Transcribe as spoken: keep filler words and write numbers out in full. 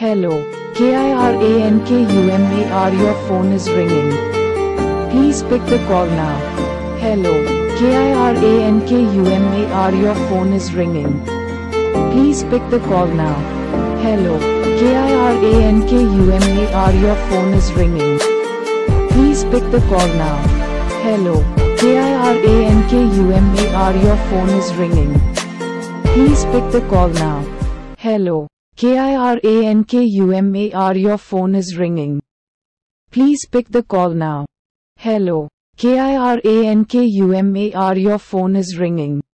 Hello. KIRANKUMAR Your phone is ringing. Please pick the call now. Hello. KIRANKUMAR Your phone is ringing. Please pick the call now. Hello. KIRANKUMAR Your phone is ringing. Please pick the call now. Hello. KIRANKUMAR Your phone is ringing. Please pick the call now. Hello. KIRANKUMAR Your phone is ringing. Please pick the call now. Hello. KIRANKUMAR Your phone is ringing.